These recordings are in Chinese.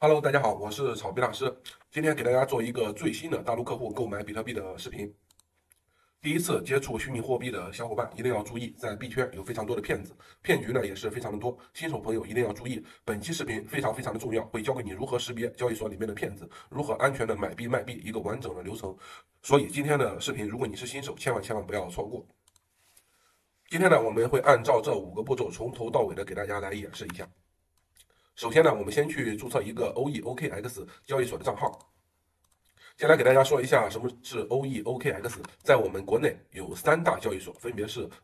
Hello，大家好，我是草币老师。今天给大家做一个最新的大陆客户购买比特币的视频。第一次接触虚拟货币的小伙伴一定要注意，在币圈有非常多的骗子，骗局呢也是非常的多。新手朋友一定要注意，本期视频非常的重要，会教给你如何识别交易所里面的骗子，如何安全的买币卖币，一个完整的流程。所以今天的视频，如果你是新手，千万不要错过。今天呢，我们会按照这5个步骤，从头到尾的给大家来演示一下。首先呢，我们先去注册一个 OKX 交易所的账号。先来给大家说一下什么是 OKX。在我们国内有3大交易所，分别是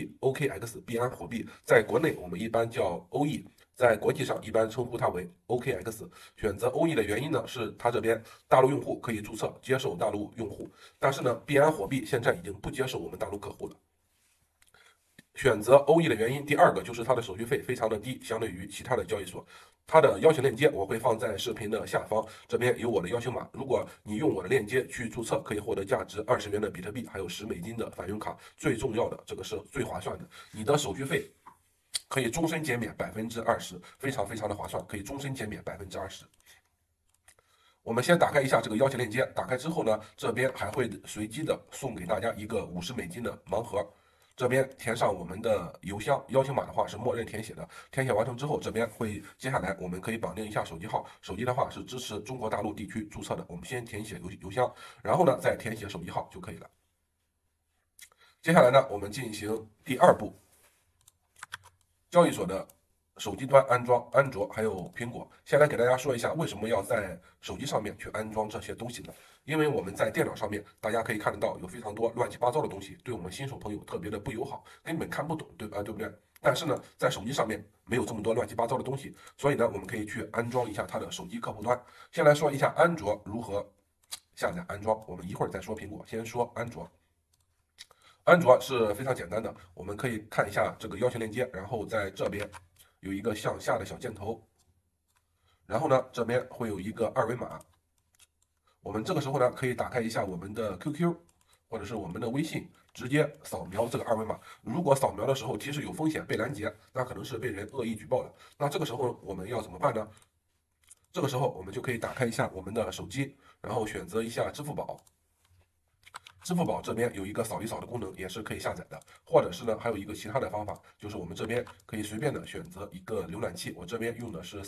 OKX、币安火币。在国内我们一般叫 OE，在国际上一般称呼它为 OKX。选择 OE 的原因呢，是它这边大陆用户可以注册接受大陆用户，但是呢，币安火币现在已经不接受我们大陆客户了。选择 OE 的原因，第二个就是它的手续费非常的低，相对于其他的交易所。它的邀请链接我会放在视频的下方，这边有我的邀请码。如果你用我的链接去注册，可以获得价值20元的比特币，还有10美金的返佣卡。最重要的，这个是最划算的，你的手续费可以终身减免20%，非常的划算，可以终身减免20%。我们先打开一下这个邀请链接，打开之后呢，这边还会随机的送给大家一个50美金的盲盒。这边填上我们的邮箱，邀请码的话是默认填写的。填写完成之后，这边会接下来我们可以绑定一下手机号，手机的话是支持中国大陆地区注册的。我们先填写邮箱，然后呢再填写手机号就可以了。接下来呢，我们进行第二步，交易所的手机端安装安卓还有苹果。先来给大家说一下为什么要在手机上面去安装这些东西呢？因为我们在电脑上面，大家可以看得到有非常多乱七八糟的东西，对我们新手朋友特别的不友好，根本看不懂，对不对？但是呢，在手机上面没有这么多乱七八糟的东西，所以呢，我们可以去安装一下它的手机客户端。先来说一下安卓如何下载安装，我们一会儿再说苹果，先说安卓。安卓是非常简单的，我们可以看一下这个邀请链接，然后在这边有一个向下的小箭头，然后呢这边会有一个二维码，我们这个时候呢可以打开一下我们的 QQ 或者是我们的微信，直接扫描这个二维码。如果扫描的时候提示有风险被拦截，那可能是被人恶意举报了。那这个时候我们要怎么办呢？这个时候我们就可以打开一下我们的手机，然后选择一下支付宝。支付宝这边有一个扫一扫的功能，也是可以下载的，或者是呢，还有一个其他的方法，就是我们这边可以随便的选择一个浏览器，我这边用的是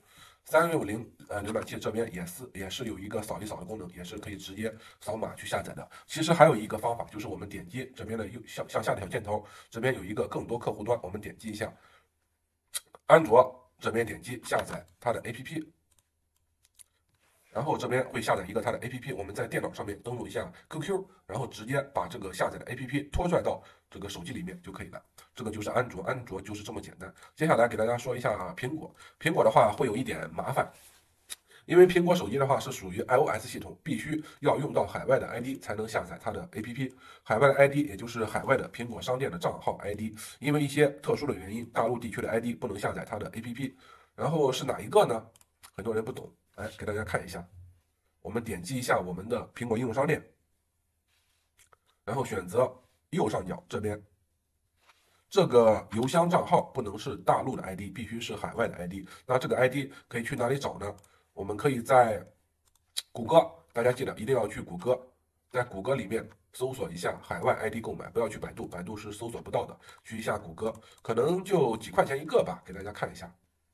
360浏览器这边也是有一个扫一扫的功能，也是可以直接扫码去下载的。其实还有一个方法，就是我们点击这边的向下的小箭头，这边有一个更多客户端，我们点击一下，安卓这边点击下载它的 APP。然后这边会下载一个它的 APP，我们在电脑上面登录一下 QQ，然后直接把这个下载的 APP 拖拽到这个手机里面就可以了。这个就是安卓，安卓就是这么简单。接下来给大家说一下苹果，苹果的话会有一点麻烦，因为苹果手机的话是属于 iOS 系统，必须要用到海外的 ID 才能下载它的 APP。海外的 ID 也就是海外的苹果商店的账号 ID，因为一些特殊的原因，大陆地区的 ID 不能下载它的 APP。然后是哪一个呢？很多人不懂，来给大家看一下。我们点击一下我们的苹果应用商店，然后选择右上角这边，这个邮箱账号不能是大陆的 ID，必须是海外的 ID。那这个 ID 可以去哪里找呢？我们可以在谷歌，大家记得一定要去谷歌，在谷歌里面搜索一下海外 ID 购买，不要去百度，百度是搜索不到的。去一下谷歌，可能就几块钱一个吧，给大家看一下。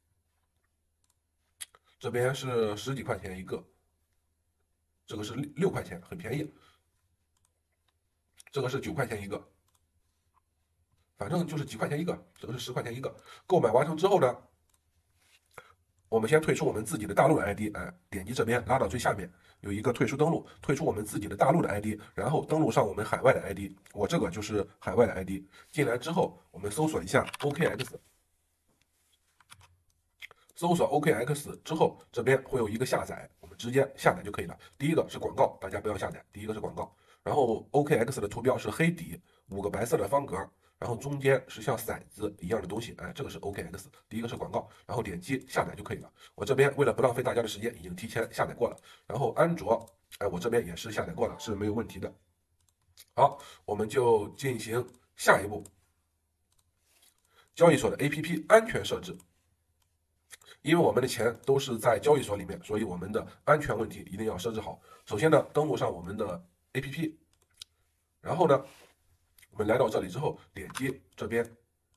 这边是十几块钱一个，这个是6块钱，很便宜。这个是9块钱一个，反正就是几块钱一个，这个是10块钱一个。购买完成之后呢，我们先退出我们自己的大陆的 ID，点击这边拉到最下面有一个退出登录，退出我们自己的大陆的 ID，然后登录上我们海外的 ID，我这个就是海外的 ID。进来之后，我们搜索一下 OKX，搜索 OKX 之后，这边会有一个下载，我们直接下载就可以了。第一个是广告，大家不要下载，第一个是广告。然后 OKX 的图标是黑底5个白色的方格，然后中间是像骰子一样的东西，这个是 OKX，第一个是广告，然后点击下载就可以了。我这边为了不浪费大家的时间，已经提前下载过了。然后安卓，我这边也是下载过了，是没有问题的。好，我们就进行下一步，交易所的 APP 安全设置。 因为我们的钱都是在交易所里面，所以我们的安全问题一定要设置好。首先呢，登录上我们的 APP，然后呢，我们来到这里之后，点击这边，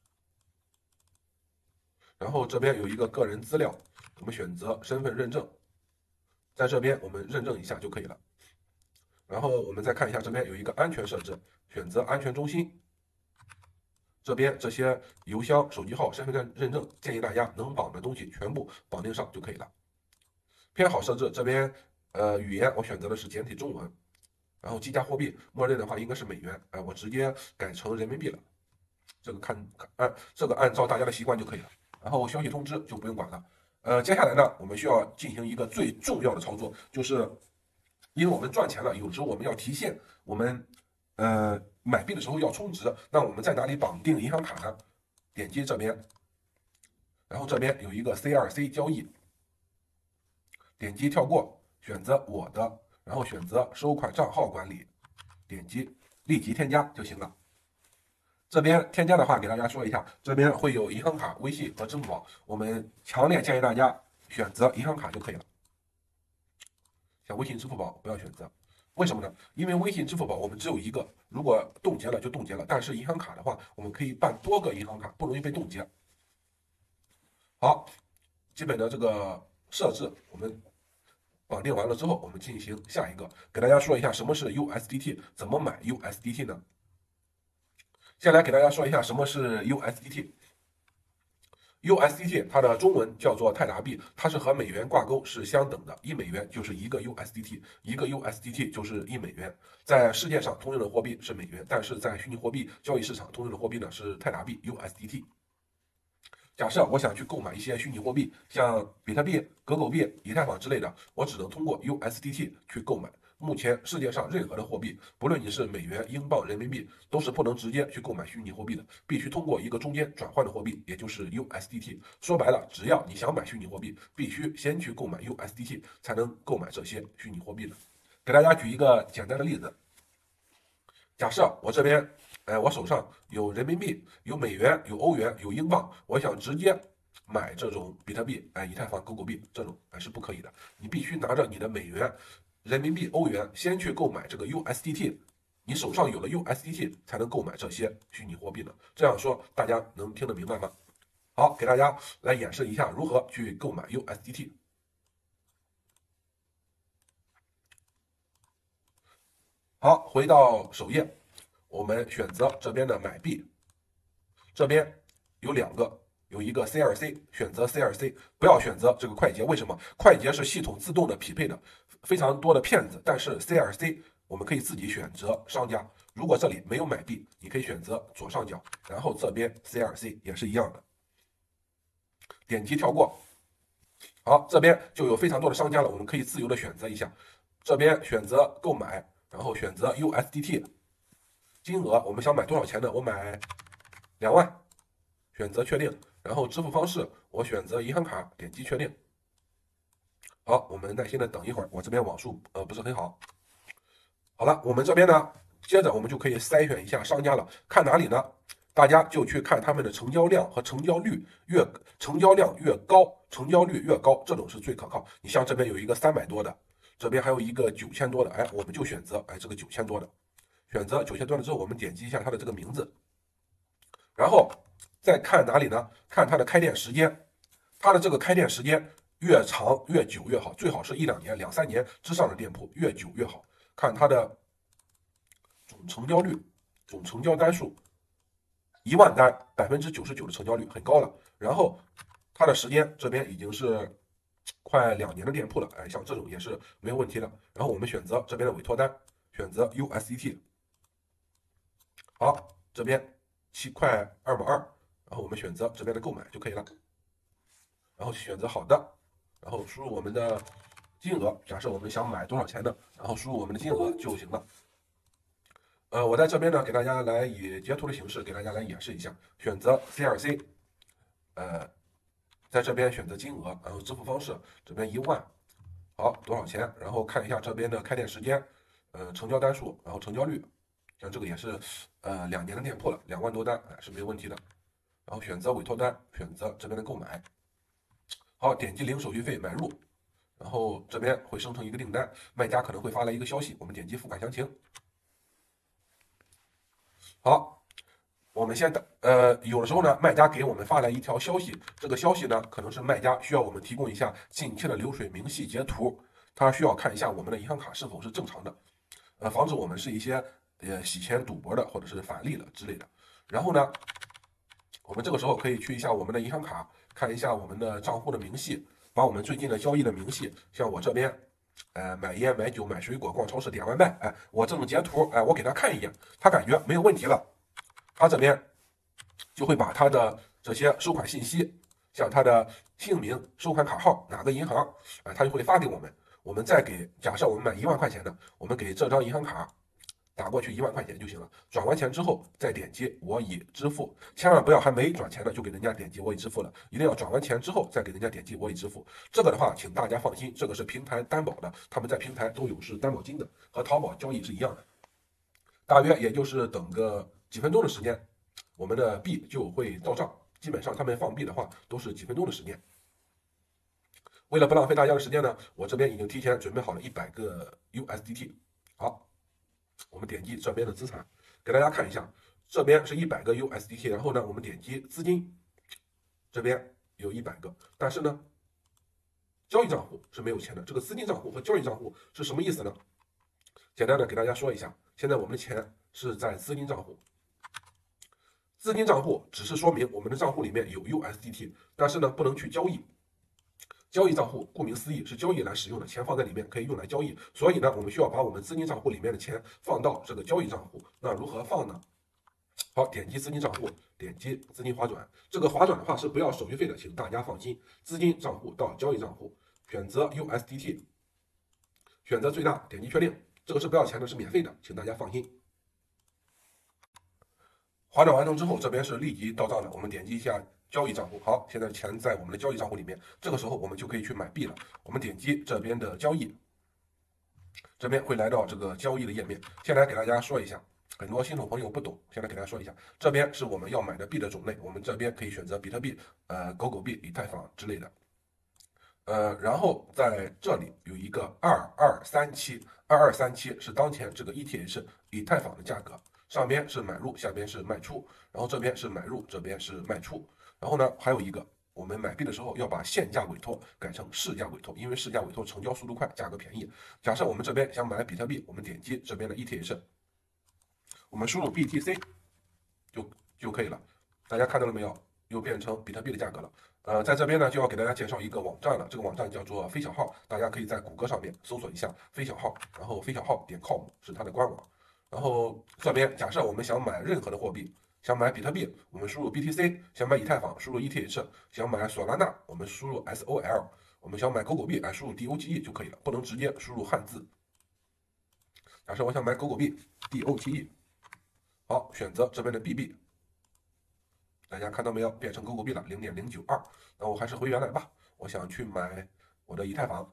然后这边有一个个人资料，我们选择身份认证，在这边我们认证一下就可以了。然后我们再看一下这边有一个安全设置，选择安全中心。这边这些邮箱、手机号、身份证认证，建议大家能绑的东西全部绑定上就可以了。偏好设置这边，语言我选择的是简体中文，然后计价货币默认的话应该是美元，我直接改成人民币了。这个按照大家的习惯就可以了。然后消息通知就不用管了。接下来呢，我们需要进行一个最重要的操作，就是因为我们赚钱了，有时候我们要提现，我们买币的时候要充值，那我们在哪里绑定银行卡呢？点击这边，然后这边有一个 C2C 交易，点击跳过，选择我的，然后选择收款账号管理，点击立即添加就行了。这边添加的话，给大家说一下，这边会有银行卡、微信和支付宝，我们强烈建议大家选择银行卡就可以了。像微信、支付宝不要选择，为什么呢？因为微信、支付宝我们只有一个，如果冻结了就冻结了，但是银行卡的话，我们可以办多个银行卡，不容易被冻结。好，基本的这个设置我们绑定完了之后，我们进行下一个，给大家说一下什么是 USDT，怎么买 USDT 呢？先来给大家说一下什么是 USDT。USDT 它的中文叫做泰达币，它是和美元挂钩是相等的，1美元就是1个 USDT， 1个 USDT 就是1美元。在世界上通用的货币是美元，但是在虚拟货币交易市场通用的货币呢是泰达币 USDT。假设我想去购买一些虚拟货币，像比特币、狗狗币、以太坊之类的，我只能通过 USDT 去购买。目前世界上任何的货币，不论你是美元、英镑、人民币，都是不能直接去购买虚拟货币的，必须通过一个中间转换的货币，也就是 USDT。说白了，只要你想买虚拟货币，必须先去购买 USDT，才能购买这些虚拟货币的。给大家举一个简单的例子，假设我这边，我手上有人民币、有美元、有欧元、有英镑，我想直接买这种比特币、以太坊、狗狗币这种，是不可以的。你必须拿着你的美元、人民币、欧元，先去购买这个 USDT，你手上有了 USDT，才能购买这些虚拟货币的。这样说大家能听得明白吗？好，给大家来演示一下如何去购买 USDT。好，回到首页，我们选择这边的买币，这边有两个，有一个 C2C，选择 C2C，不要选择这个快捷。为什么？快捷是系统自动的匹配的，非常多的骗子。但是 C2C 我们可以自己选择商家。如果这里没有买币，你可以选择左上角，然后这边 C2C 也是一样的，点击跳过。好，这边就有非常多的商家了，我们可以自由的选择一下。这边选择购买，然后选择 USDT，金额我们想买多少钱呢？我买2万，选择确定，然后支付方式我选择银行卡，点击确定。好，我们耐心的等一会儿，我这边网速不是很好。好了，我们这边呢，接着我们就可以筛选一下商家了，看哪里呢？大家就去看他们的成交量和成交率，成交量越高，成交率越高，这种是最可靠。你像这边有一个300多的，这边还有一个9000多的，我们就选择这个9000多的，选择9000多的之后，我们点击一下它的这个名字，然后再看哪里呢？看它的开店时间，它的这个开店时间越长越久越好，最好是1-2年、2-3年之上的店铺，越久越好。看它的总成交率、总成交单数，1万单99%的成交率很高了。然后它的时间这边已经是快2年的店铺了，像这种也是没有问题的。然后我们选择这边的委托单，选择 USDT， 好，这边7块2毛2，然后我们选择这边的购买就可以了。然后选择好的，然后输入我们的金额，假设我们想买多少钱的，然后输入我们的金额就行了。我在这边呢，给大家来以截图的形式给大家来演示一下，选择 C2C，在这边选择金额，然后支付方式这边1万，好，多少钱？然后看一下这边的开店时间，成交单数，然后成交率，像这个也是2年的店铺了，2万多单，是没有问题的。然后选择委托单，选择这边的购买。 好，点击零手续费买入，然后这边会生成一个订单，卖家可能会发来一个消息，我们点击付款详情。好，我们先有的时候呢，卖家给我们发来一条消息，这个消息呢可能是卖家需要我们提供一下近期的流水明细截图，他需要看一下我们的银行卡是否是正常的，防止我们是一些洗钱赌博的或者是返利的之类的。然后呢，我们这个时候可以去一下我们的银行卡，看一下我们的账户的明细，把我们最近的交易的明细，像我这边，买烟、买酒、买水果、逛超市、点外卖，我这种截图，我给他看一眼，他感觉没有问题了，他这边就会把他的这些收款信息，像他的姓名、收款卡号、哪个银行，他就会发给我们。我们再给，假设我们买1万块钱的，我们给这张银行卡打过去1万块钱就行了。转完钱之后再点击我已支付，千万不要还没转钱的就给人家点击我已支付了，一定要转完钱之后再给人家点击我已支付。这个的话，请大家放心，这个是平台担保的，他们在平台都有是担保金的，和淘宝交易是一样的。大约也就是等个几分钟的时间，我们的币就会到账。基本上他们放币的话都是几分钟的时间。为了不浪费大家的时间呢，我这边已经提前准备好了100个 USDT。好，我们点击这边的资产，给大家看一下，这边是100个 USDT， 然后呢，我们点击资金，这边有100个，但是呢，交易账户是没有钱的。这个资金账户和交易账户是什么意思呢？简单的给大家说一下，现在我们的钱是在资金账户。资金账户只是说明我们的账户里面有 USDT， 但是呢不能去交易。交易账户顾名思义是交易来使用的，钱放在里面可以用来交易，所以呢我们需要把我们资金账户里面的钱放到这个交易账户。那如何放呢？好，点击资金账户，点击资金划转。这个划转的话是不要手续费的，请大家放心。资金账户到交易账户，选择 USDT， 选择最大，点击确定。这个是不要钱的，是免费的，请大家放心。划转完成之后，这边是立即到账的。我们点击一下交易账户，好，现在钱在我们的交易账户里面。这个时候我们就可以去买币了。我们点击这边的交易，这边会来到这个交易的页面。先来给大家说一下，很多新手朋友不懂，先来给大家说一下，这边是我们要买的币的种类。我们这边可以选择比特币、狗狗币、以太坊之类的。然后在这里有一个2237，2237是当前这个 ETH 以太坊的价格。上边是买入，下边是卖出，然后这边是买入，这边是卖出。然后呢，还有一个，我们买币的时候要把限价委托改成市价委托，因为市价委托成交速度快，价格便宜。假设我们这边想买比特币，我们点击这边的 ETH， 我们输入 BTC 就可以了。大家看到了没有？又变成比特币的价格了。在这边呢，就要给大家介绍一个网站了。这个网站叫做飞小号，大家可以在谷歌上面搜索一下飞小号，然后飞小号.com 是它的官网。然后这边假设我们想买任何的货币，想买比特币，我们输入 BTC；想买以太坊，输入 ETH；想买索拉纳，我们输入 SOL；我们想买狗狗币，输入 DOGE 就可以了，不能直接输入汉字。假设我想买狗狗币 DOGE， 好，选择这边的 BB， 大家看到没有？变成狗狗币了 0.092。那我还是回原来吧，我想去买我的以太坊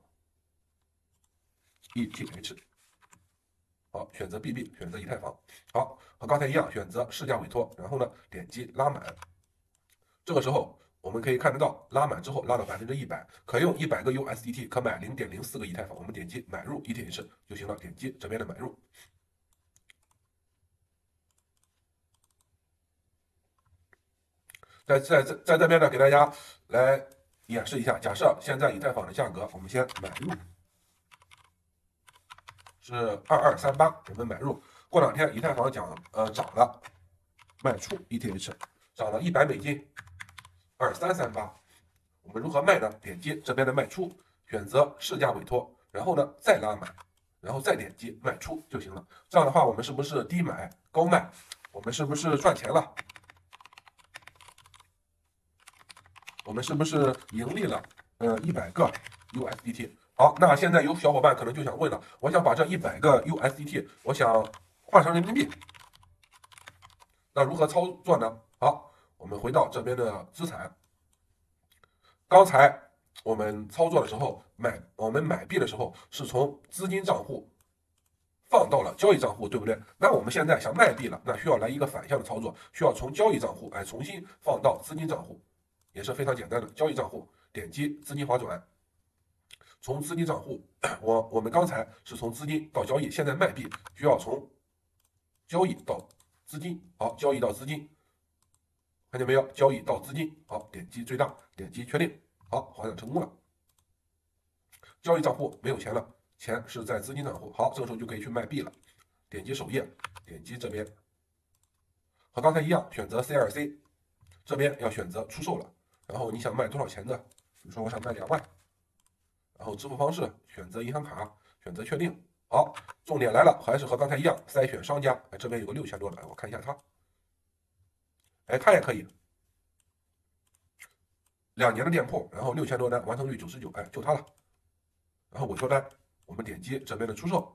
ETH。好，选择 BB， 选择以太坊。好，和刚才一样，选择市价委托，然后呢，点击拉满。这个时候我们可以看得到，拉满之后拉到100%，可用100个 USDT， 可买0.04个以太坊。我们点击买入 ETH 就行了，点击这边的买入。在这边呢，给大家来演示一下。假设现在以太坊的价格，我们先买入。是2238，我们买入。过两天以太坊涨了，卖出 ETH 涨了$100，2338。我们如何卖呢？点击这边的卖出，选择市价委托，然后呢再拉满，然后再点击卖出就行了。这样的话，我们是不是低买高卖？我们是不是赚钱了？我们是不是盈利了？100个 USDT。好，那现在有小伙伴可能就想问了，我想把这100个 USDT， 我想换成人民币，那如何操作呢？好，我们回到这边的资产，刚才我们操作的时候，我们买币的时候是从资金账户放到了交易账户，对不对？那我们现在想卖币了，那需要来一个反向的操作，需要从交易账户重新放到资金账户，也是非常简单的。交易账户点击资金划转，从资金账户，我们刚才是从资金到交易，现在卖币需要从交易到资金，好，交易到资金，看见没有？交易到资金，好，点击最大，点击确定，好，划转成功了。交易账户没有钱了，钱是在资金账户，好，这个时候就可以去卖币了。点击首页，点击这边，和刚才一样，选择 CLC， 这边要选择出售了。然后你想卖多少钱的？比如说我想卖2万，然后支付方式选择银行卡，选择确定。好，重点来了，还是和刚才一样，筛选商家。这边有个6000多的，我看一下它，它也可以，2年的店铺，然后6000多单，完成率99%，就它了。然后我说单，我们点击这边的出售，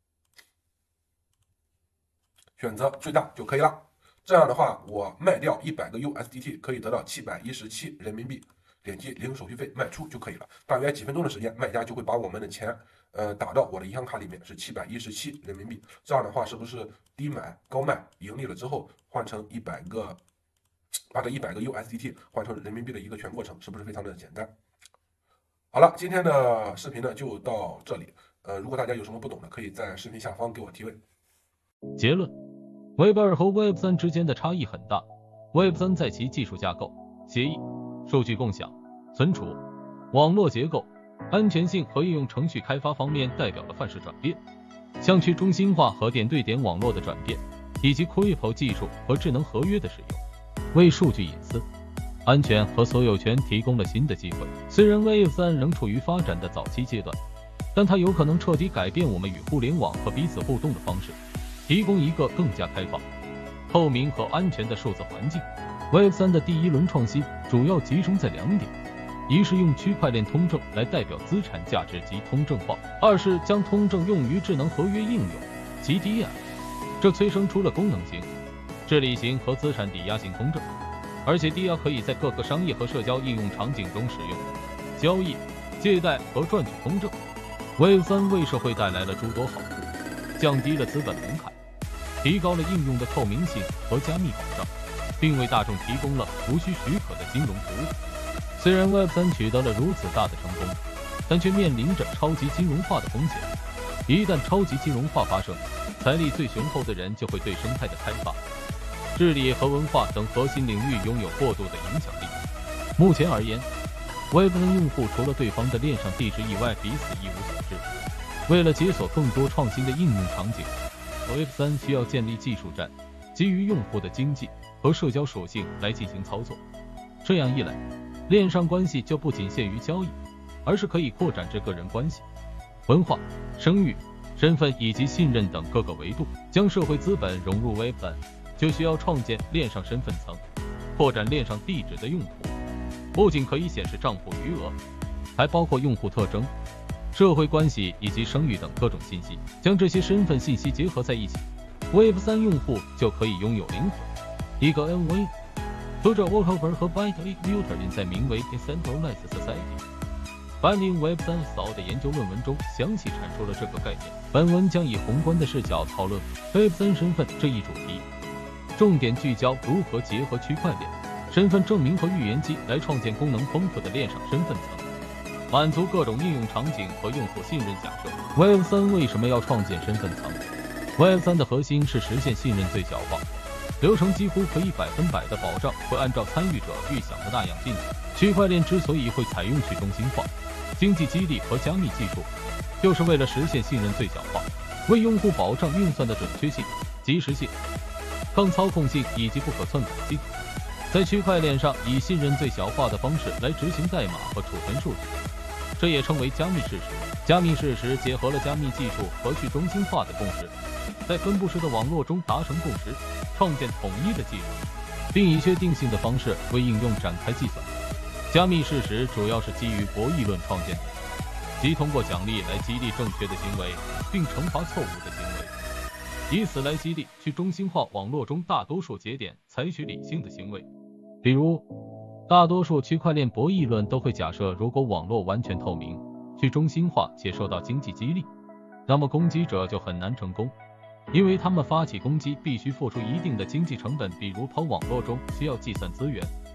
选择最大就可以了。这样的话，我卖掉100个 USDT 可以得到717人民币，点击零手续费卖出就可以了。大约几分钟的时间，卖家就会把我们的钱打到我的银行卡里面，是717人民币。这样的话，是不是低买高卖盈利了之后换成100个，把这100个 USDT 换成人民币的一个全过程，是不是非常的简单？好了，今天的视频呢就到这里。如果大家有什么不懂的，可以在视频下方给我提问。 结论 ：Web 2和 Web 3之间的差异很大。Web 3在其技术架构、协议、数据共享、存储、网络结构、安全性和应用程序开发方面代表了范式转变，像去中心化和点对点网络的转变，以及 Crypto 技术和智能合约的使用，为数据隐私、安全和所有权提供了新的机会。虽然 Web 3仍处于发展的早期阶段，但它有可能彻底改变我们与互联网和彼此互动的方式，提供一个更加开放、透明和安全的数字环境。Web 3的第一轮创新主要集中在2点：一是用区块链通证来代表资产价值及通证化；二是将通证用于智能合约应用及 DeFi， 这催生出了功能型、治理型和资产抵押型通证。而且 DeFi 可以在各个商业和社交应用场景中使用，交易、借贷和赚取通证。Web 3为社会带来了诸多好处，降低了资本门槛，提高了应用的透明性和加密保障，并为大众提供了无需许可的金融服务。虽然 Web 3取得了如此大的成功，但却面临着超级金融化的风险。一旦超级金融化发生，财力最雄厚的人就会对生态的开发、治理和文化等核心领域拥有过度的影响力。目前而言，Web 3用户除了对方的链上地址以外，彼此一无所知。为了解锁更多创新的应用场景， Web 3需要建立技术站，基于用户的经济和社交属性来进行操作。这样一来，链上关系就不仅限于交易，而是可以扩展至个人关系、文化、声誉、身份以及信任等各个维度。将社会资本融入 Web 3，就需要创建链上身份层，扩展链上地址的用途。不仅可以显示账户余额，还包括用户特征、社会关系以及声誉等各种信息。将这些身份信息结合在一起， Web 3用户就可以拥有灵魂。一个 NV 读者 Walker 和 Byte 在名为 Decentralized Society Finding Web 3 SAO 的研究论文中详细阐述了这个概念。本文将以宏观的视角讨论 Web 3身份这一主题，重点聚焦如何结合区块链、身份证明和预言机来创建功能丰富的链上身份层，满足各种应用场景和用户信任假设。Web 3为什么要创建身份层？ Web 3的核心是实现信任最小化，流程几乎可以100%的保障会按照参与者预想的那样进行。区块链之所以会采用去中心化、经济激励和加密技术，就是为了实现信任最小化，为用户保障运算的准确性、及时性、抗操控性以及不可篡改性。在区块链上以信任最小化的方式来执行代码和储存数据，这也称为加密事实。加密事实结合了加密技术和去中心化的共识，在分布式的网络中达成共识，创建统一的技术，并以确定性的方式为应用展开计算。加密事实主要是基于博弈论创建的，即通过奖励来激励正确的行为，并惩罚错误的行为，以此来激励去中心化网络中大多数节点采取理性的行为。比如，大多数区块链博弈论都会假设，如果网络完全透明、去中心化且受到经济激励，那么攻击者就很难成功，因为他们发起攻击必须付出一定的经济成本，比如跑网络中需要计算资源、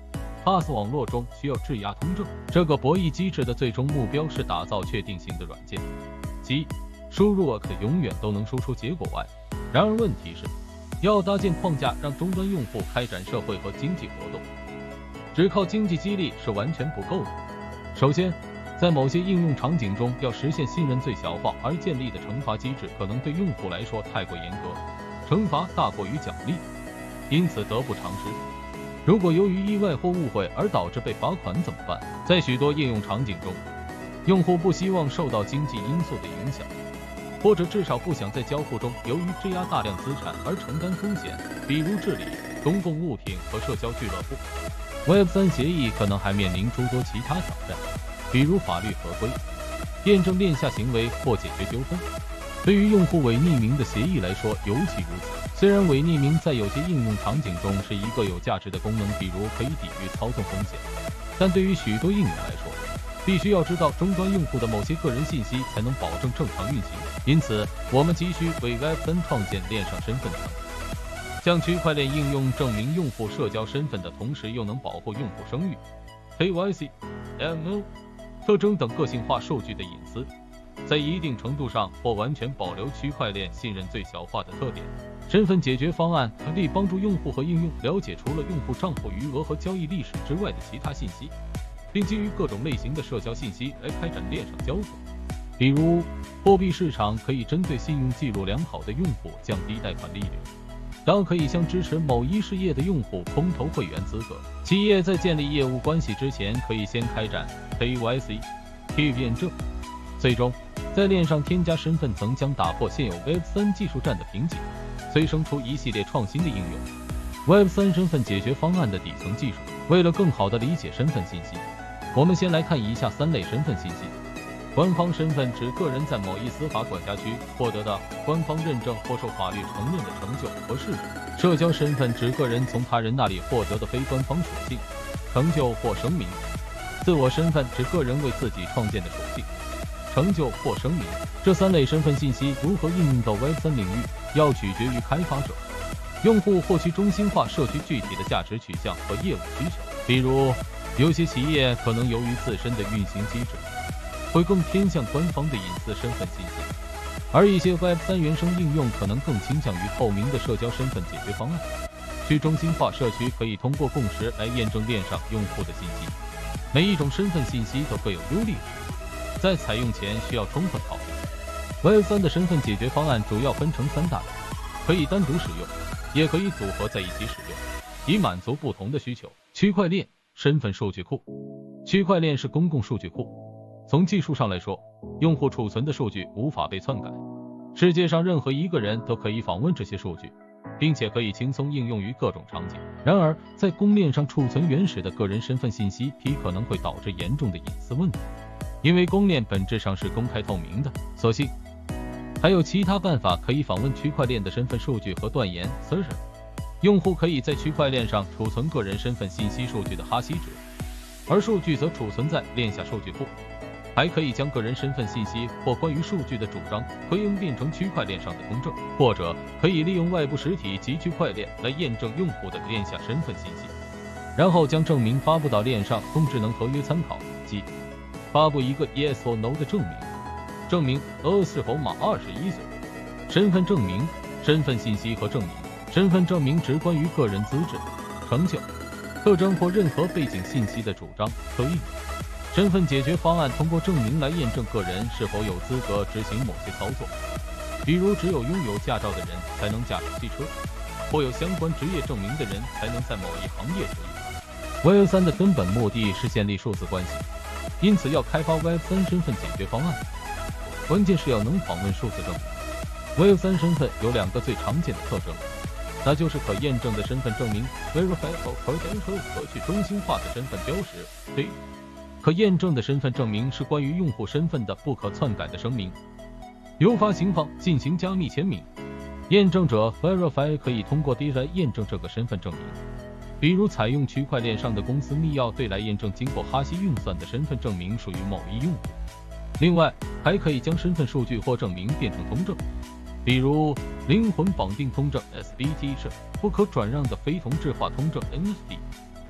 ，PaaS 网络中需要质押通证。这个博弈机制的最终目标是打造确定性的软件，即输入 ACK 永远都能输出结果外。然而问题是，要搭建框架让终端用户开展社会和经济活动，只靠经济激励是完全不够的。首先，在某些应用场景中，要实现信任最小化而建立的惩罚机制，可能对用户来说太过严格，惩罚大过于奖励，因此得不偿失。如果由于意外或误会而导致被罚款怎么办？在许多应用场景中，用户不希望受到经济因素的影响，或者至少不想在交互中由于质押大量资产而承担风险，比如治理、公共物品和社交俱乐部。Web3 协议可能还面临诸多其他挑战，比如法律合规、验证链下行为或解决纠纷。对于用户伪匿名的协议来说尤其如此。虽然伪匿名在有些应用场景中是一个有价值的功能，比如可以抵御操纵风险，但对于许多应用来说，必须要知道终端用户的某些个人信息才能保证正常运行。因此，我们急需为 Web3 创建链上身份层，将区块链应用证明用户社交身份的同时，又能保护用户声誉、KYC、ML、特征等个性化数据的隐私，在一定程度上或完全保留区块链信任最小化的特点。身份解决方案可以帮助用户和应用了解除了用户账户余额和交易历史之外的其他信息，并基于各种类型的社交信息来开展链上交互。比如，货币市场可以针对信用记录良好的用户降低贷款利率，当可以向支持某一事业的用户空投会员资格。企业在建立业务关系之前，可以先开展 KYC 验证。最终，在链上添加身份层将打破现有 Web3 技术栈的瓶颈，催生出一系列创新的应用。Web3 身份解决方案的底层技术。为了更好地理解身份信息，我们先来看以下3类身份信息。官方身份指个人在某一司法管辖区获得的官方认证或受法律承认的成就和事实。社交身份指个人从他人那里获得的非官方属性、成就或声明。自我身份指个人为自己创建的属性、成就或声明。这3类身份信息如何应用到 Web3 领域，要取决于开发者、用户或去中心化社区具体的价值取向和业务需求。比如，有些企业可能由于自身的运行机制，会更偏向官方的隐私身份信息，而一些 Web3 原生应用可能更倾向于透明的社交身份解决方案。去中心化社区可以通过共识来验证链上用户的信息。每一种身份信息都各有优劣，在采用前需要充分考虑。Web3 的身份解决方案主要分成3大类，可以单独使用，也可以组合在一起使用，以满足不同的需求。区块链身份数据库。区块链是公共数据库，从技术上来说，用户储存的数据无法被篡改，世界上任何一个人都可以访问这些数据，并且可以轻松应用于各种场景。然而，在公链上储存原始的个人身份信息可能会导致严重的隐私问题，因为公链本质上是公开透明的。所幸，还有其他办法可以访问区块链的身份数据和断言 assertion。用户可以在区块链上储存个人身份信息数据的哈希值，而数据则储存在链下数据库。还可以将个人身份信息或关于数据的主张合应变成区块链上的公证，或者可以利用外部实体及区块链来验证用户的链下身份信息，然后将证明发布到链上供智能合约参考，即发布一个 yes or no 的证明，证明是否满21岁。身份证明、身份信息和证明。身份证明指关于个人资质、成就、特征或任何背景信息的主张和应用。身份解决方案通过证明来验证个人是否有资格执行某些操作，比如只有拥有驾照的人才能驾驶汽车，或有相关职业证明的人才能在某一行业执业。Web3 的根本目的是建立数字关系，因此要开发 Web3 身份解决方案，关键是要能访问数字证明。Web3 身份有2个最常见的特征，那就是可验证的身份证明 verifiable credentials 和去中心化的身份标识 D。可验证的身份证明是关于用户身份的不可篡改的声明，由发行方进行加密签名。验证者 verify 可以通过 D 来验证这个身份证明，比如采用区块链上的公司密钥对来验证经过哈希运算的身份证明属于某一用户。另外，还可以将身份数据或证明变成通证，比如灵魂绑定通证 SBT 是不可转让的非同质化通证 NFT。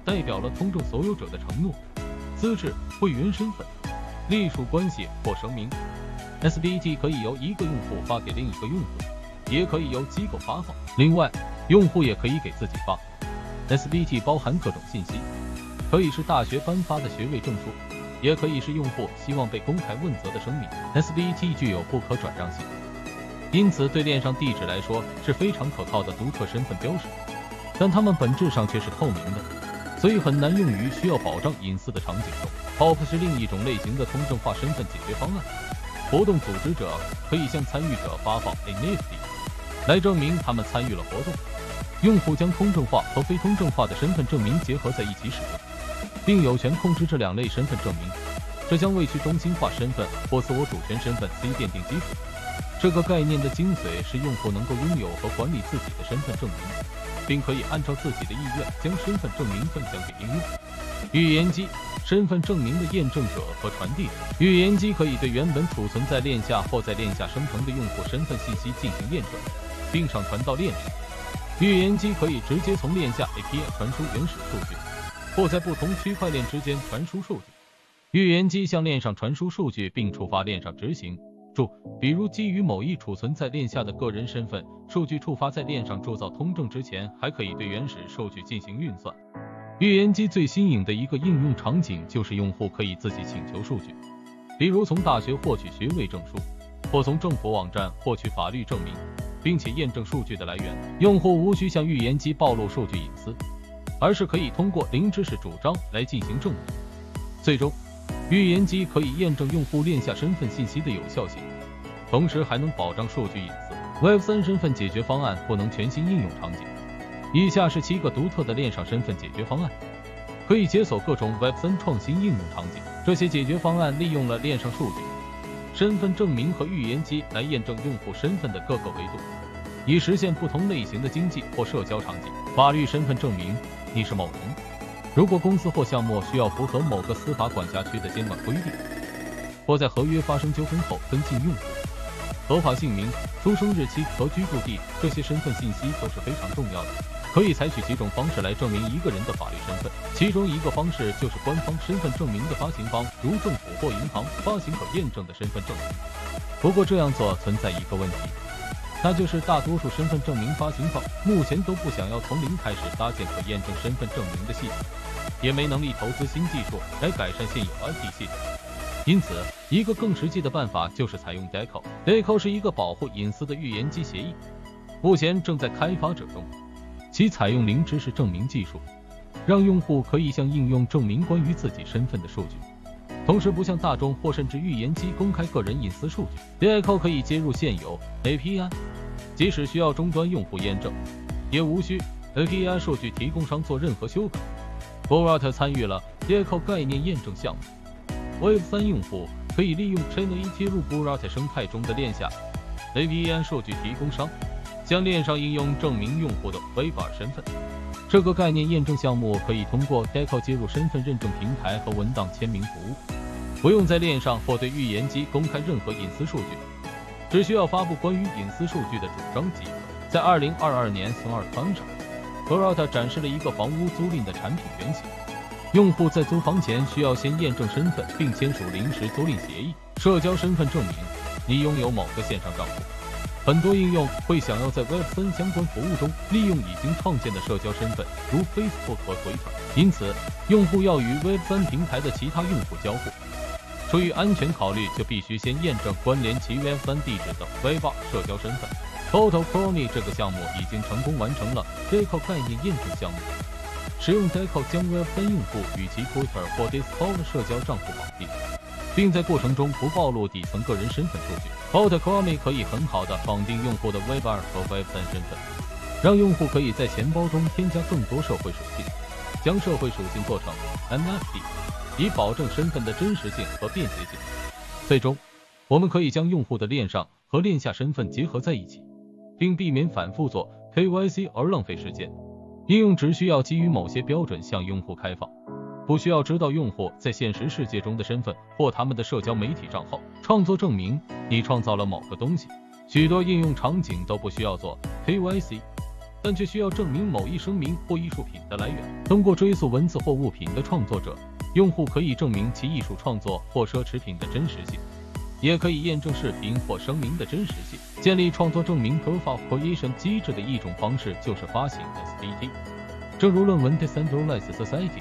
代表了通证所有者的承诺、资质、会员身份、隶属关系或声明。SBT 可以由一个用户发给另一个用户，也可以由机构发放。另外，用户也可以给自己发。SBT 包含各种信息，可以是大学颁发的学位证书，也可以是用户希望被公开问责的声明。SBT 具有不可转让性，因此对链上地址来说是非常可靠的独特身份标识，但它们本质上却是透明的，所以很难用于需要保障隐私的场景中。POP 是另一种类型的通证化身份解决方案。活动组织者可以向参与者发放 NFT 来证明他们参与了活动。用户将通证化和非通证化的身份证明结合在一起使用，并有权控制这两类身份证明，这将为去中心化身份或自我主权身份 C 奠定基础。这个概念的精髓是用户能够拥有和管理自己的身份证明，并可以按照自己的意愿将身份证明分享给应用。预言机身份证明的验证者和传递者。预言机可以对原本储存在链下或在链下生成的用户身份信息进行验证，并上传到链上。预言机可以直接从链下 API 传输原始数据，或在不同区块链之间传输数据。预言机向链上传输数据并触发链上执行。比如基于某一储存在链下的个人身份，数据触发在链上铸造通证之前，还可以对原始数据进行运算。预言机最新颖的一个应用场景就是用户可以自己请求数据，比如从大学获取学位证书，或从政府网站获取法律证明，并且验证数据的来源。用户无需向预言机暴露数据隐私，而是可以通过零知识主张来进行证明。最终，预言机可以验证用户链下身份信息的有效性，同时还能保障数据隐私。Web3 身份解决方案赋能全新应用场景。以下是7个独特的链上身份解决方案，可以解锁各种 Web3 创新应用场景。这些解决方案利用了链上数据、身份证明和预言机来验证用户身份的各个维度，以实现不同类型的经济或社交场景。法律身份证明，你是某人。如果公司或项目需要符合某个司法管辖区的监管规定，或在合约发生纠纷后跟进用户，合法姓名、出生日期和居住地这些身份信息都是非常重要的。可以采取几种方式来证明一个人的法律身份，其中一个方式就是官方身份证明的发行方，如政府或银行发行可验证的身份证明。不过这样做存在一个问题，那就是大多数身份证明发行方目前都不想要从零开始搭建可验证身份证明的系统，也没能力投资新技术来改善现有 IT 系统。因此，一个更实际的办法就是采用 DECO。DECO 是一个保护隐私的预言机协议，目前正在开发者中。其采用零知识证明技术，让用户可以向应用证明关于自己身份的数据，同时不向大众或甚至预言机公开个人隐私数据。DECO 可以接入现有 API， 即使需要终端用户验证，也无需 API 数据提供商做任何修改。Borat 参与了 DECO 概念验证项目。Web3 用户可以利用 Chain1 接入 Borat 生态中的链下 API 数据提供商，向链上应用证明用户的 Web2 身份。这个概念验证项目可以通过 DECO 接入身份认证平台和文档签名服务，不用在链上或对预言机公开任何隐私数据，只需要发布关于隐私数据的主张即可。在2022年 Smart 上 Borat 展示了一个房屋租赁的产品原型。用户在租房前需要先验证身份，并签署临时租赁协议。社交身份证明你拥有某个线上账户。很多应用会想要在 Web3 相关服务中利用已经创建的社交身份，如 Facebook 和 Twitter， 因此用户要与 Web3 平台的其他用户交互。出于安全考虑，就必须先验证关联其 Web3 地址的 Web2 社交身份。Photochrony 这个项目已经成功完成了 DECO 概念验证项目。使用 DECO 将 Web3 用户与其 Twitter 或 Discord 社交账户绑定，并在过程中不暴露底层个人身份数据。Photochrony 可以很好的绑定用户的 Web2 和 Web3 身份，让用户可以在钱包中添加更多社会属性，将社会属性做成 NFT， 以保证身份的真实性和便捷性。最终，我们可以将用户的链上和链下身份结合在一起，并避免反复做 KYC 而浪费时间。应用只需要基于某些标准向用户开放，不需要知道用户在现实世界中的身份或他们的社交媒体账号。创作证明你创造了某个东西。许多应用场景都不需要做 KYC， 但却需要证明某一声明或艺术品的来源。通过追溯文字或物品的创作者，用户可以证明其艺术创作或奢侈品的真实性，也可以验证视频或声明的真实性。建立创作证明 Proof of Creation 机制的一种方式就是发行 SDT。正如论文 Decentralized Society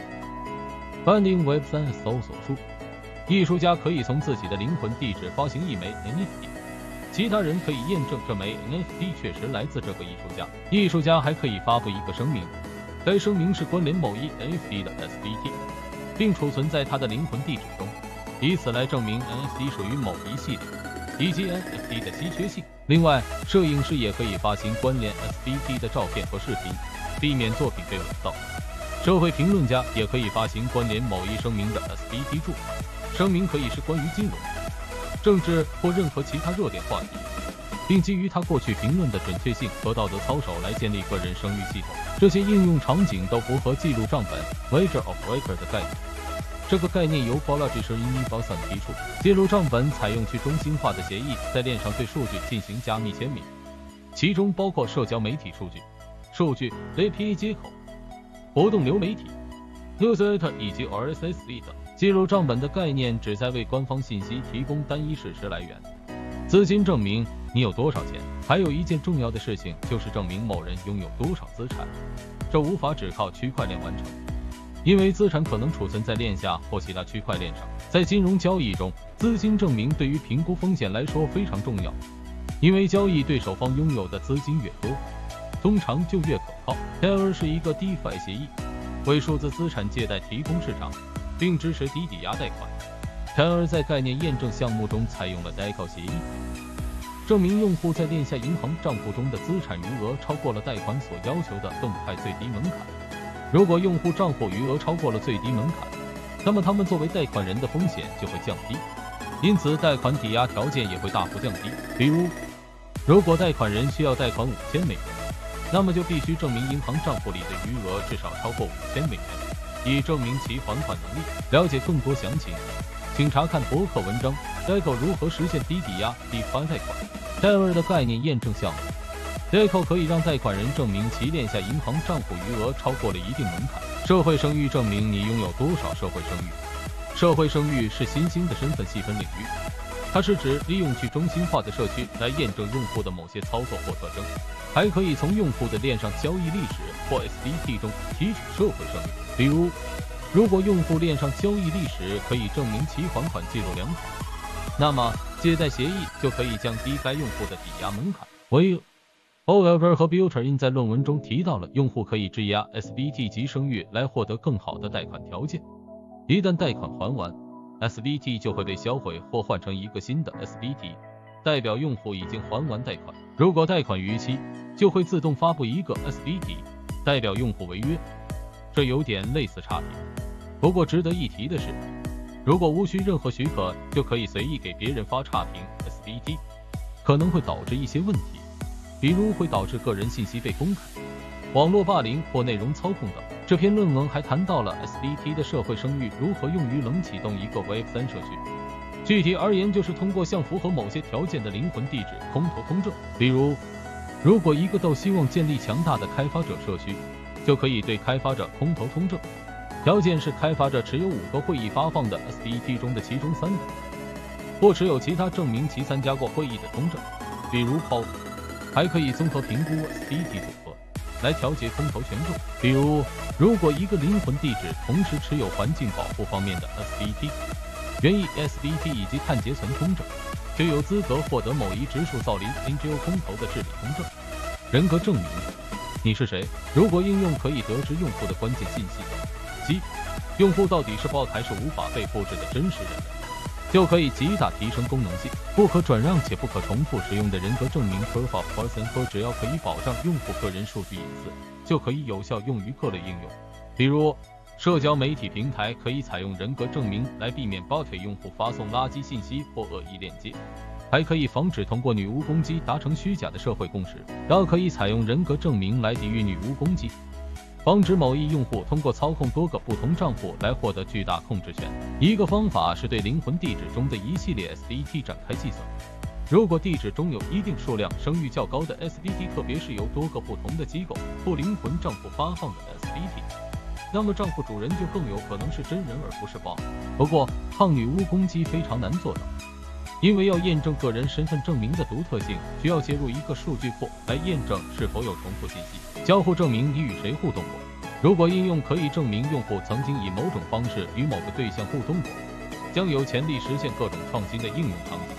Finding Web 3 搜索出，艺术家可以从自己的灵魂地址发行一枚 NFT， 其他人可以验证这枚 NFT 确实来自这个艺术家。艺术家还可以发布一个声明，该声明是关联某一 NFT 的 SDT， 并储存在他的灵魂地址中，以此来证明 NFT 属于某一系列以及 NFT 的稀缺性。另外，摄影师也可以发行关联 SDT 的照片和视频，避免作品被伪造。社会评论家也可以发行关联某一声明的 SDT 注，声明可以是关于金融、政治或任何其他热点话题，并基于他过去评论的准确性和道德操守来建立个人声誉系统。这些应用场景都符合记录账本 Ledger of Record 的概念。这个概念由 Balaji Srinivasan 提出。记录账本采用去中心化的协议，在链上对数据进行加密签名，其中包括社交媒体数据 API 接口、活动流媒体、newsletter 以及 RSS feed。记录账本的概念旨在为官方信息提供单一事实来源。资金证明你有多少钱。还有一件重要的事情就是证明某人拥有多少资产，这无法只靠区块链完成，因为资产可能储存在链下或其他区块链上。在金融交易中，资金证明对于评估风险来说非常重要，因为交易对手方拥有的资金越多，通常就越可靠。Tether 是一个 DeFi 协议，为数字资产借贷提供市场，并支持低抵押贷款。Tether 在概念验证项目中采用了 DECO 协议，证明用户在链下银行账户中的资产余额超过了贷款所要求的动态最低门槛。如果用户账户余额超过了最低门槛，那么他们作为贷款人的风险就会降低，因此贷款抵押条件也会大幅降低。比如，如果贷款人需要贷款5000美元，那么就必须证明银行账户里的余额至少超过5000美元，以证明其还款能力。了解更多详情，请查看博客文章 DECO 如何实现低抵押DeFi贷款。Tether 的概念验证项目 DECO 可以让贷款人证明其链下银行账户余额超过了一定门槛。社会声誉证明你拥有多少社会声誉。社会声誉是新兴的身份细分领域，它是指利用去中心化的社区来验证用户的某些操作或特征，还可以从用户的链上交易历史或 SDT 中提取社会声誉。比如，如果用户链上交易历史可以证明其还款记录良好，那么借贷协议就可以降低该用户的抵押门槛。Oliver 和 Buterin 在论文中提到了用户可以质押 SDT 及声誉来获得更好的贷款条件。一旦贷款还完， SDT 就会被销毁或换成一个新的 SDT， 代表用户已经还完贷款。如果贷款逾期，就会自动发布一个 SDT， 代表用户违约。这有点类似差评。不过值得一提的是，如果无需任何许可就可以随意给别人发差评 SDT， 可能会导致一些问题，比如会导致个人信息被公开、网络霸凌或内容操控等。这篇论文还谈到了 SDT 的社会声誉如何用于冷启动一个 Web 3社区。具体而言，就是通过向符合某些条件的灵魂地址空投通证。比如，如果一个DAO希望建立强大的开发者社区，就可以对开发者空投通证，条件是开发者持有5个会议发放的 SDT 中的其中3个，或持有其他证明其参加过会议的通证，比如 POW。还可以综合评估 SDT 组合来调节空投权重。比如，如果一个灵魂地址同时持有环境保护方面的 SDT、园艺 SDT 以及碳结存通证，就有资格获得某一植树造林 NGO 空投的治理通证。人格证明，你是谁？如果应用可以得知用户的关键信息，即用户到底是 bot 还是无法被复制的真实人类，就可以极大提升功能性。不可转让且不可重复使用的人格证明 Proof of Person 和只要可以保障用户个人数据隐私，就可以有效用于各类应用。比如，社交媒体平台可以采用人格证明来避免 bot 给用户发送垃圾信息或恶意链接，还可以防止通过女巫攻击达成虚假的社会共识。DAO可以采用人格证明来抵御女巫攻击，防止某一用户通过操控多个不同账户来获得巨大控制权。一个方法是对灵魂地址中的一系列 SDT 展开计算， 如果地址中有一定数量声誉较高的 SBT， 特别是由多个不同的机构或灵魂账户发放的 SBT， 那么账户主人就更有可能是真人而不是 bot。不过胖女巫攻击非常难做到，因为要验证个人身份证明的独特性，需要接入一个数据库来验证是否有重复信息，交互证明你与谁互动过。如果应用可以证明用户曾经以某种方式与某个对象互动过，将有潜力实现各种创新的应用场景。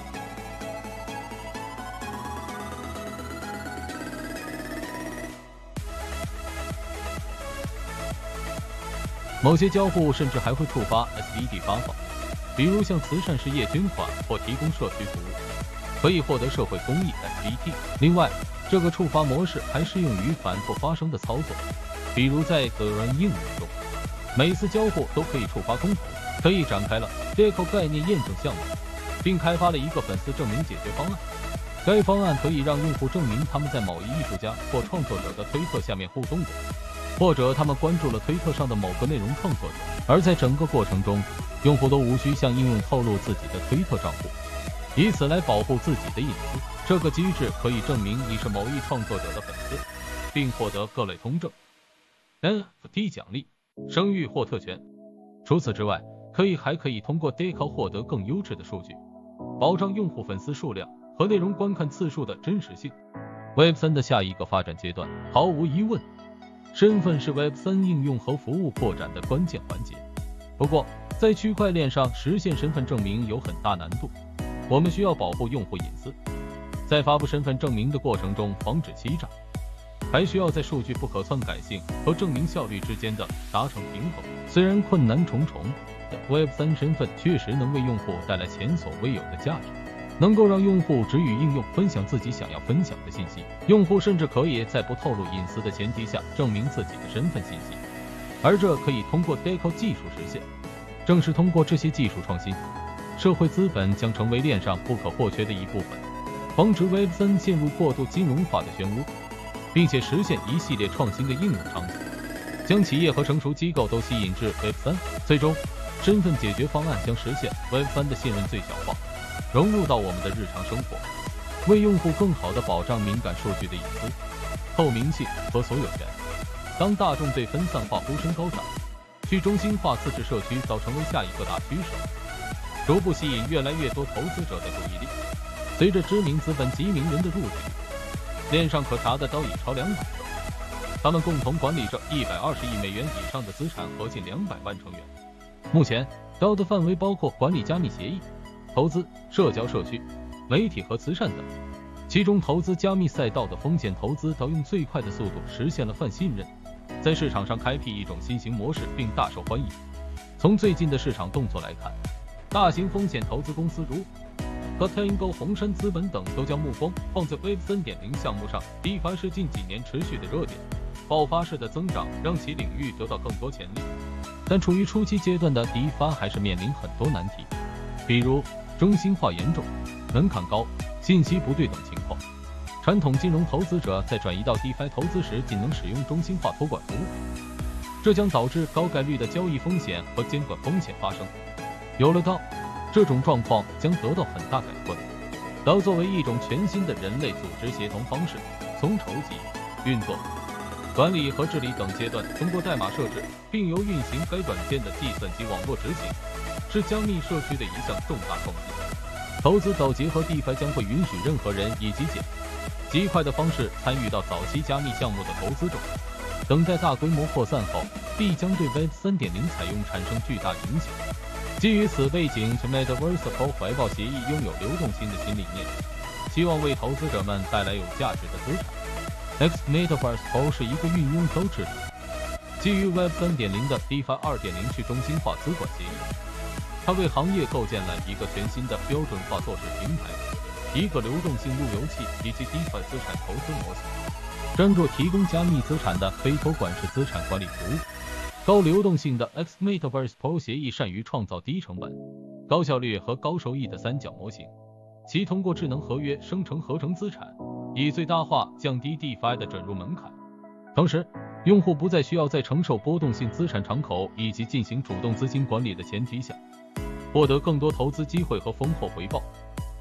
某些交互甚至还会触发 SBT 发放，比如向慈善事业捐款或提供社区服务，可以获得社会公益 SBT。另外，这个触发模式还适用于反复发生的操作，比如在个人应用中，每次交互都可以触发公投。可以展开了 Deco 概念验证项目，并开发了一个粉丝证明解决方案。该方案可以让用户证明他们在某一艺术家或创作者的推特下面互动过，或者他们关注了推特上的某个内容创作者，而在整个过程中，用户都无需向应用透露自己的推特账户，以此来保护自己的隐私。这个机制可以证明你是某一创作者的粉丝，并获得各类通证、NFT 奖励、声誉或特权。除此之外，还可以通过 Deco 获得更优质的数据，保障用户粉丝数量和内容观看次数的真实性。Web3 的下一个发展阶段，毫无疑问，身份是 Web3 应用和服务扩展的关键环节。不过，在区块链上实现身份证明有很大难度，我们需要保护用户隐私，在发布身份证明的过程中防止欺诈，还需要在数据不可篡改性和证明效率之间的达成平衡。虽然困难重重，Web3 身份确实能为用户带来前所未有的价值，能够让用户只与应用分享自己想要分享的信息。用户甚至可以在不透露隐私的前提下证明自己的身份信息，而这可以通过 Deco 技术实现。正是通过这些技术创新，社会资本将成为链上不可或缺的一部分，防止 Web3 陷入过度金融化的漩涡，并且实现一系列创新的应用场景，将企业和成熟机构都吸引至 Web3。最终，身份解决方案将实现 Web3 的信任最小化，融入到我们的日常生活，为用户更好地保障敏感数据的隐私、透明性和所有权。当大众对分散化呼声高涨，去中心化自治社区早成为下一个大趋势，逐步吸引越来越多投资者的注意力。随着知名资本及名人的入局，链上可查的刀已超200个，他们共同管理着120亿美元以上的资产和近200万成员。目前，刀的范围包括管理加密协议、投资、社交社区、媒体和慈善等。其中，投资加密赛道的风险投资刀用最快的速度实现了泛信任，在市场上开辟一种新型模式，并大受欢迎。从最近的市场动作来看，大型风险投资公司如Katango、红杉资本等都将目光放在 Web 3.0 项目上。DeFi 是近几年持续的热点，爆发式的增长让其领域得到更多潜力。但处于初期阶段的 DeFi 还是面临很多难题，比如中心化严重、门槛高、信息不对等情况。传统金融投资者在转移到 DeFi 投资时仅能使用中心化托管服务，这将导致高概率的交易风险和监管风险发生。有了DAO，这种状况将得到很大改观。DAO作为一种全新的人类组织协同方式，从筹集、运作、管理和治理等阶段通过代码设置，并由运行该软件的计算机网络执行，是加密社区的一项重大创新。投资DAO结合 DeFi 将会允许任何人以极快的方式参与到早期加密项目的投资中。等待大规模扩散后，必将对 Web 3.0采用产生巨大影响。基于此背景 ，Metaverse Pro 怀抱协议拥有流动性的新理念，希望为投资者们带来有价值的资产。Metaverse Pro 是一个运用都治理，基于 Web 3.0 的 DeFi 2.0 去中心化资管协议。它为行业构建了一个全新的标准化做事平台，一个流动性路由器以及 DeFi 资产投资模型，专注提供加密资产的非托管式资产管理服务。高流动性的 Metaverse Pro 协议善于创造低成本、高效率和高收益的三角模型，其通过智能合约生成合成资产，以最大化降低 DeFi 的准入门槛。同时，用户不再需要在承受波动性资产敞口以及进行主动资金管理的前提下，获得更多投资机会和丰厚回报。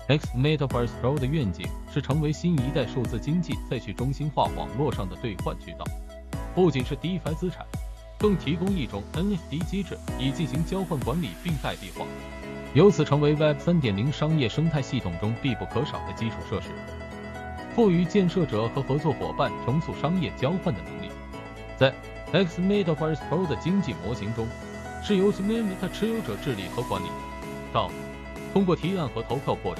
X Metaverse Pro 的愿景是成为新一代数字经济在去中心化网络上的兑换渠道，不仅是 DeFi 资产，更提供一种 NFT 机制，以进行交换管理并代币化，由此成为 Web 3.0 商业生态系统中必不可少的基础设施，赋予建设者和合作伙伴重塑商业交换的能力。在 X Metaverse Pro 的经济模型中，是由 Meta 持有者治理和管理。到通过提案和投票过程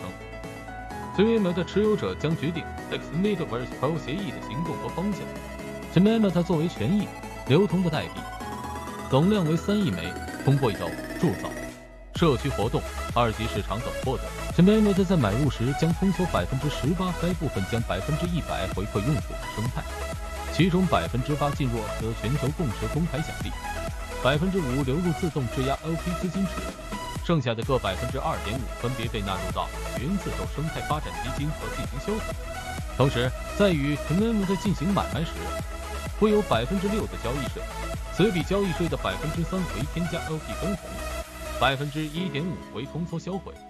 ，Meta 持有者将决定 X Metaverse Pro 协议的行动和方向。Meta 作为权益流通的代币，总量为3亿枚，通过铸造、社区活动、二级市场等获得。Meta 在买入时将通缩18%，该部分将100%回馈用户的生态，其中8%进入的全球共识公开奖励，5%流入自动质押 LP 资金池。剩下的各2.5%分别被纳入到原自宙生态发展基金和进行销毁。同时，在与 Meta 进行买卖时，会有6%的交易税，此笔交易税的3%为添加 LP 分红，1.5%为通缩销毁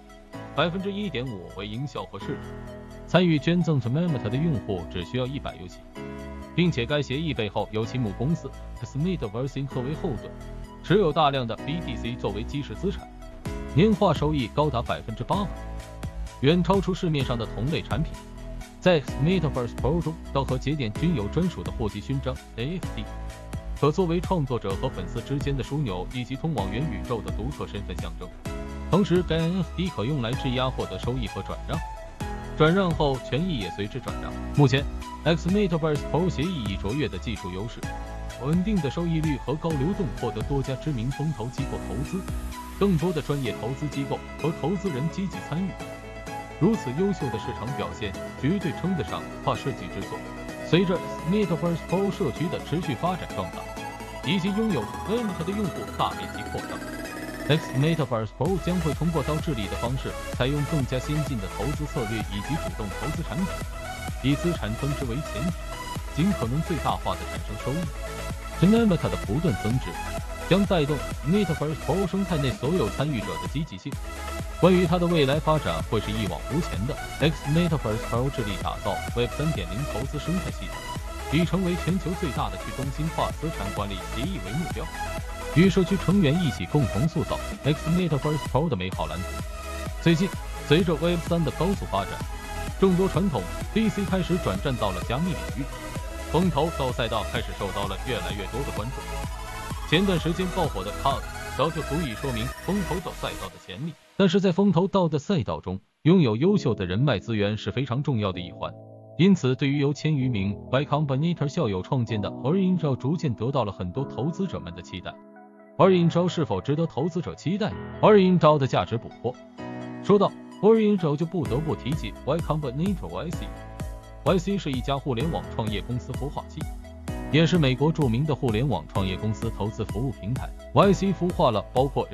，1.5%为营销和市值。参与捐赠 Meta 的用户只需要100 USD，并且该协议背后有其母公司 X Metaverse 作为后盾，持有大量的 BTC 作为基石资产。年化收益高达8%，远超出市面上的同类产品。在 Metaverse Pro 中，道和节点均有专属的获级勋章 NFT， 可作为创作者和粉丝之间的枢纽以及通往元宇宙的独特身份象征。同时，该 NFT 可用来质押获得收益和转让，转让后权益也随之转让。目前 X Metaverse Pro 协议以卓越的技术优势、稳定的收益率和高流动获得多家知名风投机构投资。更多的专业投资机构和投资人积极参与，如此优秀的市场表现，绝对称得上跨世纪之作。随着 Metaverse Pro 社区的持续发展壮大，以及拥有 Meta 的用户大面积扩张 ，X Metaverse Pro 将会通过高治理的方式，采用更加先进的投资策略以及主动投资产品，以资产增值为前提，尽可能最大化的产生收益。Meta 的不断增值将带动 Metaverse Pro 生态内所有参与者的积极性。关于它的未来发展会是一往无前的。X Metaverse Pro 致力打造 Web 3.0 投资生态系统，以成为全球最大的去中心化资产管理协议为目标，与社区成员一起共同塑造 X Metaverse Pro 的美好蓝图。最近，随着 Web 3的高速发展，众多传统 VC 开始转战到了加密领域，风投到赛道开始受到了越来越多的关注。前段时间爆火的 COD 早就足以说明风投到赛道的潜力，但是在风投到的赛道中，拥有优秀的人脉资源是非常重要的一环。因此，对于由1000余名 Y Combinator 校友创建的 Orange 逐渐得到了很多投资者们的期待。Orange 是否值得投资者期待 ？Orange 的价值捕获。说到 Orange 就不得不提及 Y Combinator YC。YC 是一家互联网创业公司孵化器，也是美国著名的互联网创业公司投资服务平台。YC 孵化了包括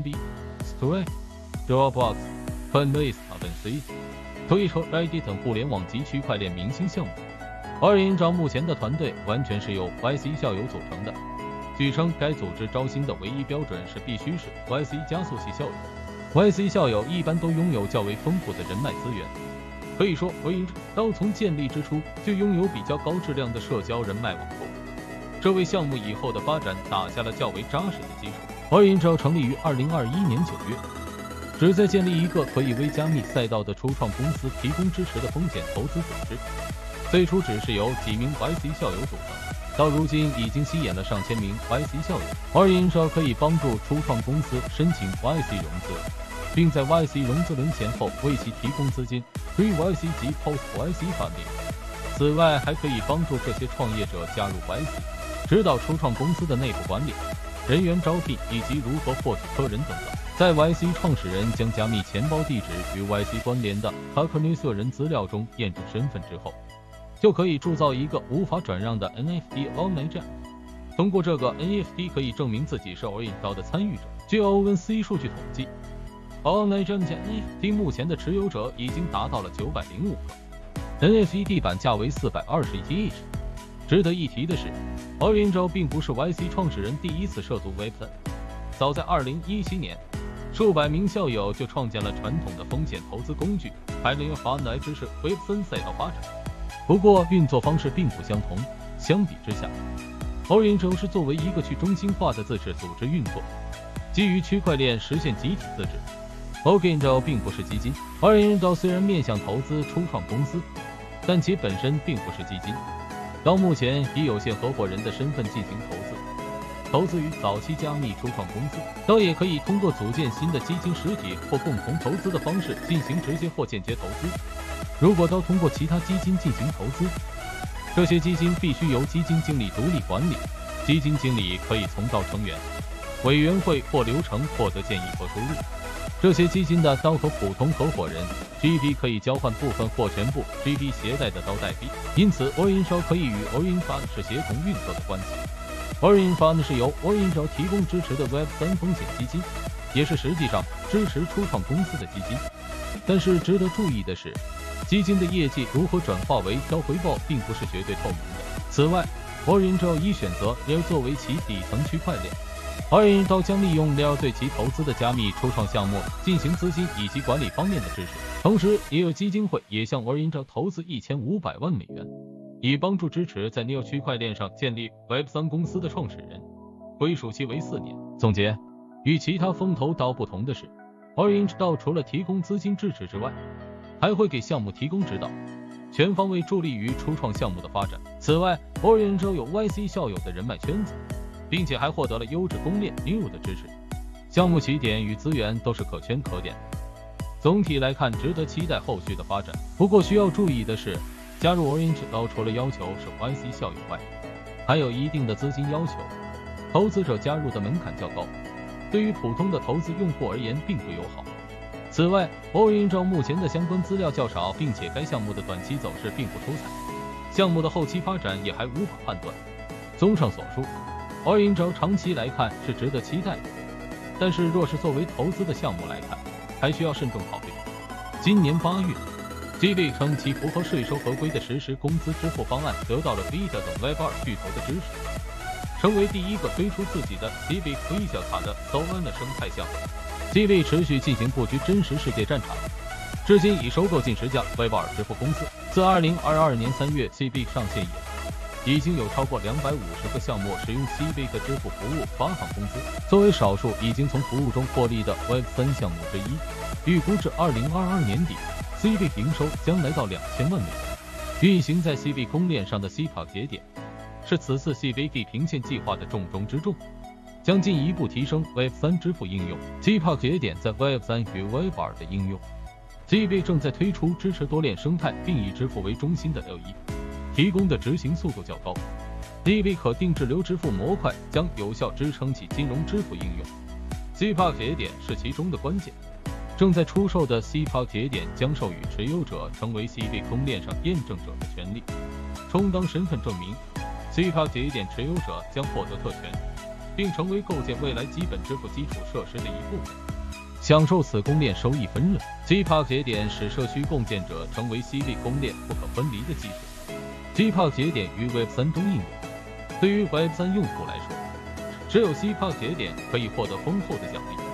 Airbnb、Stripe、Dropbox、Coinbase、OpenSea、Twitter、Reddit 等互联网及区块链明星项目。Orange 目前的团队完全是由 YC 校友组成的。据称，该组织招新的唯一标准是必须是 YC 加速器校友。YC 校友一般都拥有较为丰富的人脉资源。可以说 ，Orange 从建立之初就拥有比较高质量的社交人脉网络，这为项目以后的发展打下了较为扎实的基础。Orange 成立于2021年9月，旨在建立一个可以为加密赛道的初创公司提供支持的风险投资组织。最初只是由几名 YC 校友组成，到如今已经吸引了上千名 YC 校友。Orange 可以帮助初创公司申请 YC 融资，并在 YC 融资轮前后为其提供资金。Pre-YC 及 Post-YC 方面，此外还可以帮助这些创业者加入 YC， 指导初创公司的内部管理、人员招聘以及如何获取客人等等。在 YC 创始人将加密钱包地址与 YC 关联的 Hacker 个人资料中验证身份之后，就可以铸造一个无法转让的 NFT Orange。通过这个 NFT 可以证明自己是 Orange 的参与者。据 OpenSea 数据统计，Orange NFT 目前的持有者已经达到了905个 ，NFT 地板价为421 ETH。值得一提的是 ，Orange 并不是 YC 创始人第一次涉足 Web3， 早在2017年，数百名校友就创建了传统的风险投资工具 Origin Fund 来支持 Web3 赛道发展。不过运作方式并不相同，相比之下 ，Origin 是作为一个去中心化的自治组织运作，基于区块链实现集体自治。Origin 并不是基金 ，Origin 虽然面向投资初创公司，但其本身并不是基金。到目前以有限合伙人的身份进行投资于早期加密初创公司，倒也可以通过组建新的基金实体或共同投资的方式进行直接或间接投资。如果都通过其他基金进行投资，这些基金必须由基金经理独立管理，基金经理可以从到成员、委员会或流程获得建议或收入。这些基金的刀和普通合伙人 GB 可以交换部分或全部 GB 携带的刀代币，因此 Origin 可以与 Origin Fund 是协同运作的关系。Origin Fund 是由 Origin 提供支持的 Web3 风险基金，也是实际上支持初创公司的基金。但是值得注意的是，基金的业绩如何转化为回报并不是绝对透明的。此外 ，Origin 已选择 Layer 作为其底层区块链。Origin 将利用 Layer 对其投资的加密初创项目进行资金以及管理方面的支持，同时也有基金会也向 Origin 投资1500万美元，以帮助支持在 Layer 区块链上建立 Web3 公司的创始人，归属期为4年。总结，与其他风投刀不同的是 ，Origin 除了提供资金支持之外，还会给项目提供指导，全方位助力于初创项目的发展。此外 ，Origin 有 YC 校友的人脉圈子，并且还获得了优质公链 Neo 的支持，项目起点与资源都是可圈可点。总体来看，值得期待后续的发展。不过需要注意的是，加入 Origin 除了要求是 YC 校友外，还有一定的资金要求，投资者加入的门槛较高，对于普通的投资用户而言并不友好。此外 ，Origin 目前的相关资料较少，并且该项目的短期走势并不出彩，项目的后期发展也还无法判断。综上所述，Origin 长期来看是值得期待的，但是若是作为投资的项目来看，还需要慎重考虑。今年8月 ，GB 称其符合税收合规的实时工资支付方案得到了 Visa 等 Web2 巨头的支持，成为第一个推出自己的 GB Visa 卡的 Solana 生态项目。GB 持续进行布局真实世界战场，至今已收购近10家 Web2 支付公司。自2022年3月 GB 上线以来，已经有超过250个项目使用 CB 的支付服务发行公司，作为少数已经从服务中获利的 Web3 项目之一，预估至2022年底 CB 营收将来到2000万美元。运行在 CB 公链上的 CPA 节点是此次 CBD 平线计划的重中之重，将进一步提升 Web3 支付应用 CPA 节点在 Web3 与 Web2 的应用。CB 正在推出支持多链生态并以支付为中心的 L1，提供的执行速度较高 ，CB 可定制流支付模块将有效支撑起金融支付应用。CPA 节点是其中的关键。正在出售的 CPA 节点将授予持有者成为 CB 公链上验证者的权利，充当身份证明。CPA 节点持有者将获得特权，并成为构建未来基本支付基础设施的一部分，享受此公链收益分润。CPA 节点使社区共建者成为 CB 公链不可分离的基础。CPA 节点于 Web3 中应用，对于 Web3 用户来说，只有 CPA 节点可以获得丰厚的奖励。